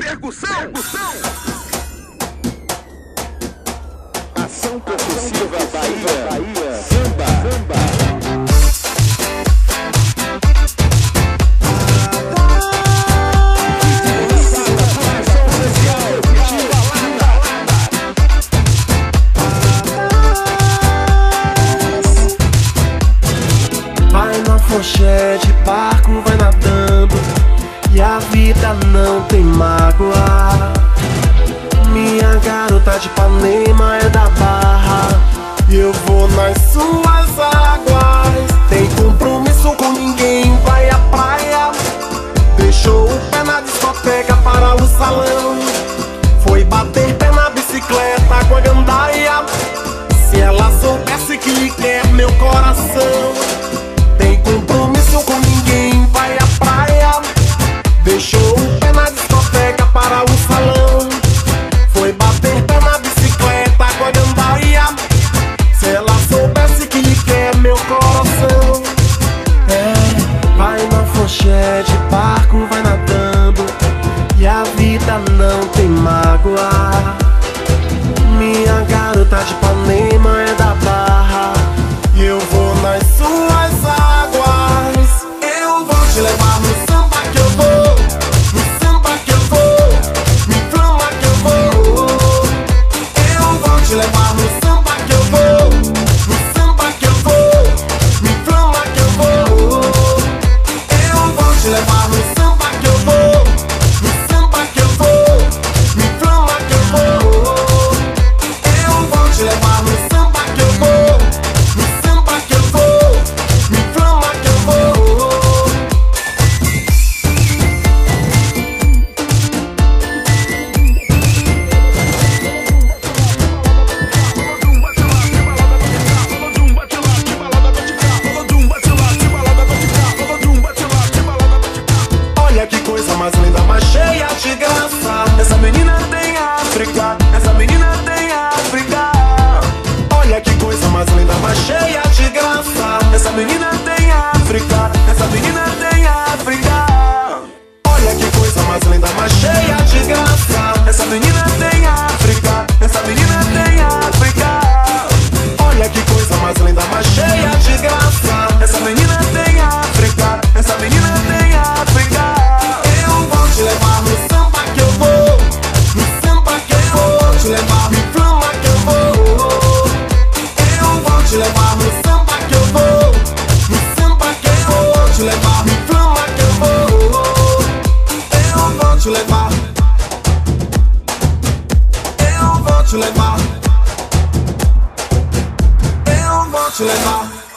percussão. Ação percussiva Bahia. Samba. Vai na fonchete, barco vai nadando, e a vida não tem mágoa. Minha garota de Ipanema é da Barra, e eu vou nas suas águas. Tem compromisso com ninguém, vai à praia. Deixou o pé na discoteca para o salão. Foi bater pé na bicicleta com a gandaia. Se ela soubesse que lhe quer meu coração. Tem compromisso com ninguém, vai à praia. Deixou o pé na discoteca para o salão. Foi bater pé na bicicleta com a gandaia. Se ela soubesse que lhe quer meu coração. Vai na fonchete, barco vai nadando, e a vida não tem mágoa. Minha garota de Ipanema é da Barra, e eu vou nas suas águas. Eu vou te levar no samba que eu vou, no samba que eu vou, me flama que eu vou. Eu vou te levar no samba que eu vou, no samba que eu vou, me flama que eu vou. Eu vou te levar no samba que eu vou, no samba que eu vou, me flama que eu vou. Eu vou te levar no samba que eu vou, no samba que eu vou, me flama que eu vou. Olha que coisa mais linda, mais cheia de graça. Essa menina tem África, essa menina tem África. Olha que coisa mais linda, mais cheia de graça. Essa menina tem África, essa menina tem África. Olha que coisa mais linda, mais cheia de graça. Essa menina tem África, essa menina tem África. Olha que coisa mais linda, mais cheia de graça. Essa menina tem África, essa menina tem África. Eu vou te levar no samba que eu vou, no samba que eu vou te levar, me flama que eu vou. Eu vou te levar no samba que eu vou, no samba que eu vou te levar, me flama que eu vou. Eu vou te levar, eu vou te levar, eu vou te levar.